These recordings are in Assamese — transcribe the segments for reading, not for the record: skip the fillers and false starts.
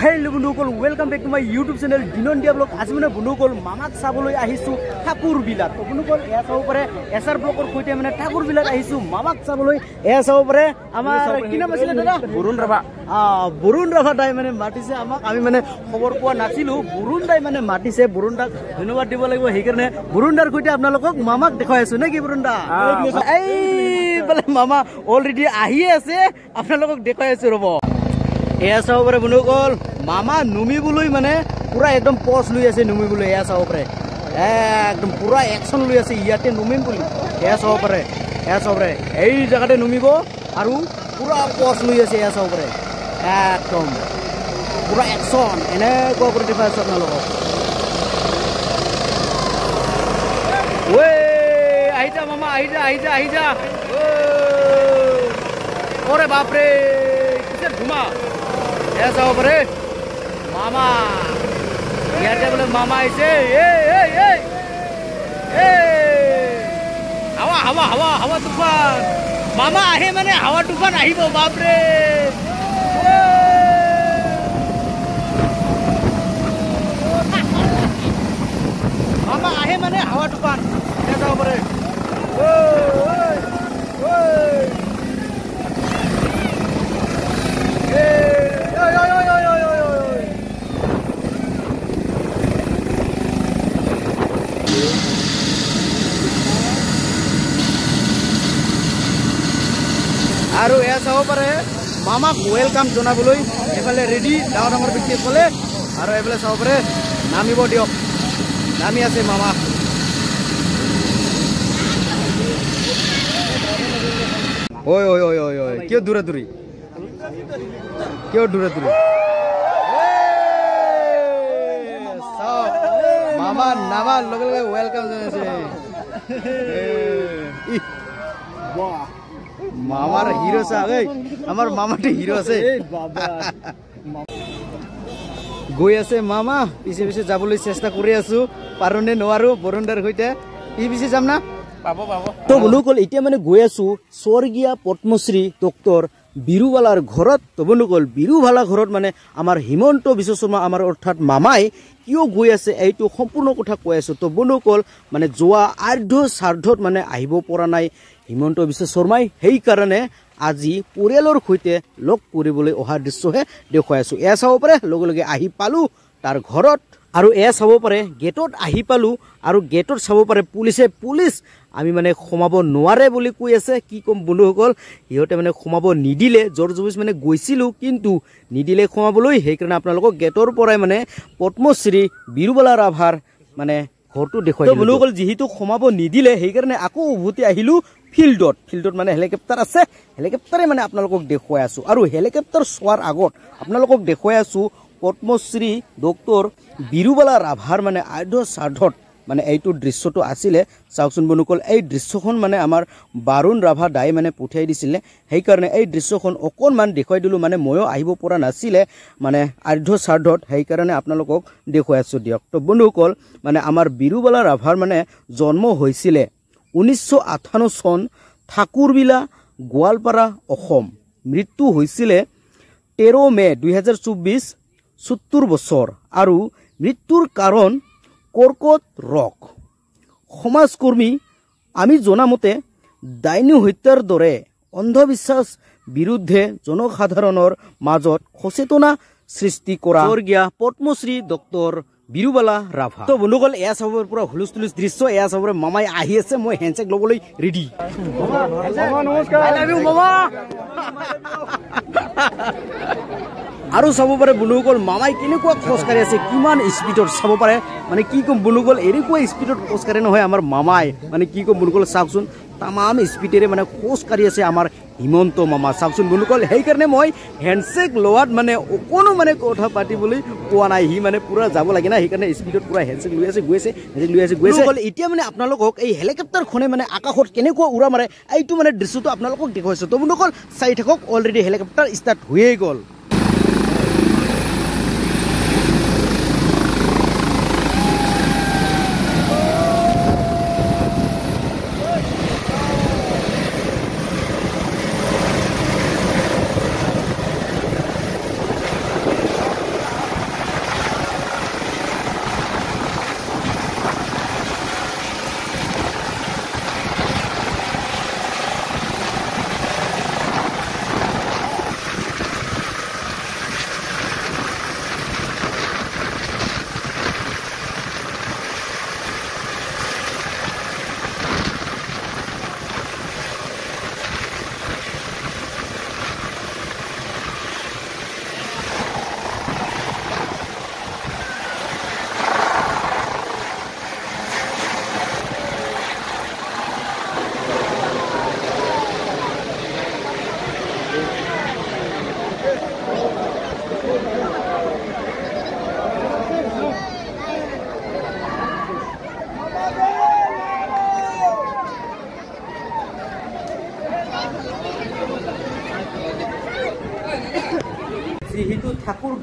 हेलो बंधुসকল welcome back to my YouTube channel दिनन्दिया ब्लॉग। आज मैं बंधुসকল मामाक चाबलै आहिछु ठाकुर बिलात। तो बंधुসকल एया चाब पारे एसआर ब्लॉगर सहित मैं ठाकुर बिलात आहिछु मामाक चाबलै। एया चाब पारे आमार कि नाम आছিলে दादा বৰুণ ৰাভা। বৰুণ ৰাভা দাই মানে মাতিছে আমাক। আমি মানে খবৰ পোৱা নাছিলো। বৰুণ দাই মানে মাতিছে। বৰুণ দাক ধন্যবাদ দিব লাগিব। সেইকাৰণে বৰুণ দাৰ সৈতে আপোনালোকক মামাক দেখাই আছো নেকি বৰুণ দা? এই বলে মামা অলৰেডি আহি আছে, আপোনালোকক দেখাই আছো ৰব। এয়া চাব পাৰে বন্ধুসকল মামা নুমিবলৈ মানে পুৰা একদম পজ লৈ আছে নুমিবলৈ। এয়া চাব পাৰে একদম পুৰা একশ্যন লৈ আছে ইয়াতে নুমিম বুলি। এয়া চাব পাৰে এই জেগাতে নুমিব আৰু পুৰা পজ লৈ আছে। এয়া চাব পাৰে একদম পুৰা একশ্যন এনেকুৱা কৰি দেখাই আছো আপোনালোকক। ঐ আহি যা মামা, আহি যা। ওরে বাপরে কিসের ঘুমা। ऐसा हो परे मामा यार बोले मामा ऐसे हवा हवा हवा हवा तूफान मामा आहे माने हवा तूफान আহিব बाप रे। मामा आहे माने हवा तूफान। ऐसा हो परे আৰু এয়া চাব পাৰে মামাক ওয়েলকাম জনাবলৈ এফালে ৰেডি ডাঙৰ ডাঙৰ ব্যক্তিসকলে। আৰু এইফালে চাব পাৰে নামিব দিয়ক, নামি আছে মামা। ঐ কিয় দূৰে দূৰি মামা নামাৰ লগে লগে ওয়েলকাম জনাইছে। মামার হিরো চাওক, আমার মামাটি হিরো আছে। গৈ আছে মামা, পিছে পিছে যাবলৈ চেষ্টা কৰি আছো। পাৰোনে নোৱাৰো বৰুণদাৰ সৈতে পিছে যাম না পাব। তো বন্ধুসকল এতিয়া মানে গৈ আছো স্বৰ্গীয় পদ্মশ্ৰী ডক্টৰ বিৰুবালাৰ ঘৰত। তো বন্ধুসকল বিৰুবালা ঘৰত মানে আমাৰ হিমন্ত বিশ্ব শৰ্মা আমাৰ অৰ্থাৎ মামাই কিয় গৈ আছে এইটো সম্পূৰ্ণ কথা কৈ আছো। তো বন্ধুসকল মানে যোৱা আৰ্ধ শ্ৰাদ্ধত মানে আহিব পৰা নাই হিমন্ত বিশ্ব শৰ্মাই, সেইকাৰণে আজি পৰিয়ালৰ সৈতে লগ কৰিবলৈ অহা দৃশ্যহে দেখুৱাই আছো। এয়া চাব পাৰে লগে লগে আহি পালো তাৰ ঘৰত। আৰু এয়া চাব পাৰে গেটত আহি পালো আৰু গেটত চাব পাৰে পুলিচ আমি মানে সোমাব নোৱাৰে বুলি কৈ আছে। কি ক'ম বন্ধুসকল, সিহঁতে মানে সোমাব নিদিলে। জোৰ জবৰদস্তি মানে গৈছিলো কিন্তু নিদিলে সোমাবলৈ। সেইকাৰণে আপোনালোকক গেটৰ পৰাই মানে পদ্মশ্ৰী বিৰুবালা ৰাভাৰ মানে ঘৰটো দেখুৱাই দিলো। বন্ধুসকল যিহেতু সোমাব নিদিলে সেইকাৰণে আকৌ উভতি আহিলো ফিল্ডত মানে হেলিকপ্টাৰ আছে, হেলিকপ্টাৰে মানে আপোনালোকক দেখুৱাই আছো। আৰু হেলিকপ্টাৰ চোৱাৰ আগত আপোনালোকক দেখুৱাই আছো পদ্মশ্ৰী ডক্টৰ বিৰুবালা ৰাভাৰ মানে আৰ্ধ শ্ৰাদ্ধত মানে এইটো দৃশ্যটো আছিলে। চাওকচোন বন্ধুসকল এই দৃশ্যখন মানে আমাৰ বৰুণ ৰাভা দাই মানে পঠিয়াই দিছিলে, সেইকাৰণে এই দৃশ্যখন অকণমান দেখুৱাই দিলোঁ। মানে ময়ো আহিব পৰা নাছিলে মানে আৰ্ধ শ্ৰাদ্ধত, সেইকাৰণে আপোনালোকক দেখুৱাই আছোঁ দিয়ক। তো বন্ধুসকল মানে আমাৰ বিৰুবালা ৰাভাৰ মানে জন্ম হৈছিলে 1958 চন ঠাকুৰবিলা গোৱালপাৰা অসম। মৃত্যু হৈছিলে 13 মে 2024, 70 বছৰ। আৰু মৃত্যুৰ কাৰণ কৰ্কট ৰোগ। সমাজকৰ্মী আমি জনামতে ডাইনী হত্যাৰ দৰে অন্ধবিশ্বাস বিৰুদ্ধে জনসাধাৰণৰ মাজত সচেতনা সৃষ্টি কৰা স্বৰ্গীয় পদ্মশ্ৰী ডক্টৰ বিৰুবালা ৰাভা। তো বন্ধুসকল এয়া চাবৰ পৰা হুলস্থুল দৃশ্য। এয়া চাবৰে মামাই আহি আছে, মই হেণ্ডশেক ল'বলৈ ৰেডি। আৰু চাব পাৰে বন্ধুসকল মামাই কেনেকুৱা খোজকাঢ়ি আছে, কিমান স্পীডত চাব পাৰে। মানে কি ক'ম বন্ধুসকল এনেকুৱা স্পীডত খোজকাঢ়ে নহয় আমাৰ মামাই। মানে কি ক'ম বন্ধুসকল চাওকচোন তামাম স্পীডেৰে মানে খোজকাঢ়ি আছে আমাৰ হিমন্ত মামা। চাওকচোন বন্ধুসকল সেইকাৰণে মই হেণ্ডশেক লোৱাত মানে অকণো মানে কথা পাতিবলৈ পোৱা নাই। সি মানে পুৰা যাব লাগে না, সেইকাৰণে স্পীডত পুৰা হেণ্ডশেক লৈ আছে গৈ আছে। এতিয়া মানে আপোনালোকক এই হেলিকপ্টাৰখনে মানে আকাশত কেনেকুৱা উৰা মাৰে এইটো মানে দৃশ্যটো আপোনালোকক দেখুৱাইছোঁ। তো বন্ধুসকল চাই থাকক, অলৰেডি হেলিকপ্টাৰ ষ্টাৰ্ট হৈয়ে গ'ল।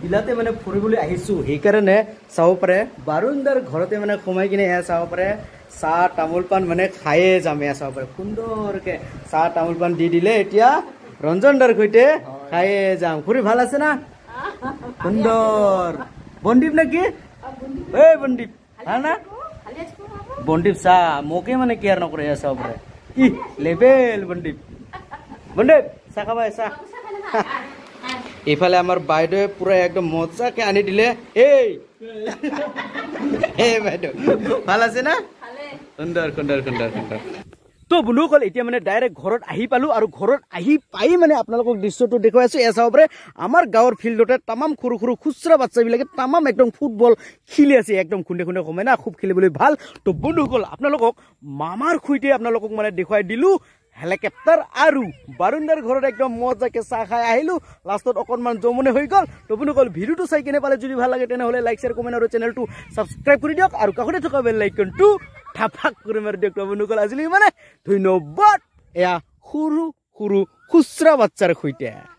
বিলাতে মানে ফুৰিবলৈ আহিছোঁ সেইকাৰণে চাব পাৰে বাৰুণদাৰ ঘৰতে মানে সোমাই কিনে এয়া চাব পাৰে চাহ তামোল পাণ মানে খায়ে যাম এয়া চাব পাৰে সুন্দৰকৈ চাহ তামোল পাণ দি দিলে এতিয়া ৰঞ্জনদাৰ সৈতে খায়ে যাম খুৰী ভাল আছে না সুন্দৰ বন্দীপ নেকি এই বন্দীপ ভাল না বন্দীপ চাহ মোকে মানে কেয়াৰ নকৰে এয়া চাব পাৰে কি লেভেল বন্দীপ বন্দীপ চাহ খাবা চাহ এইফালে আমাৰ বাইদেৱে পুৰা একদম মজাকে আনি দিলে এই বাইদেউ ভাল আছে না সুন্দৰ সুন্দৰ সুন্দৰ সুন্দৰ তো বন্ধুসকল এতিয়া মানে ডাইৰেক্ট ঘৰত আহি পালোঁ আৰু ঘৰত আহি পাই মানে আপোনালোকক দৃশ্যটো দেখুৱাই আছোঁ এয়া চাব পাৰে আমাৰ গাঁৱৰ ফিল্ডতে তামাম সৰু সৰু খুচৰা বাচ্চাবিলাকে তামাম একদম ফুটবল খেলি আছে একদম খুন্দে খুন্দে সোমাই না খুব খেলিবলৈ ভাল তো বন্ধুসকল আপোনালোকক মামাৰ সৈতে আপোনালোকক মানে দেখুৱাই দিলোঁ হেলিকপ্টাৰ আৰু বাৰুণদাৰ ঘৰত একদম মজাকে চাহ খাই আহিলোঁ লাষ্টত অকণমান জমনি হৈ গ'ল তো বন্ধুসকল ভিডিঅ'টো চাই কিনে পালে যদি ভাল লাগে তেনেহ'লে লাইক শ্বেয়াৰ কমেণ্ট আৰু চেনেলটো ছাবস্ক্ৰাইব কৰি দিয়ক আৰু কাষতে থকা বেল আইকনটো ধাপাক কৰি মাৰি দিয়ক বন্ধুসকল আজিলৈ মানে ধন্যবাদ এয়া সৰু সৰু খুচৰা বাচ্চাৰ সৈতে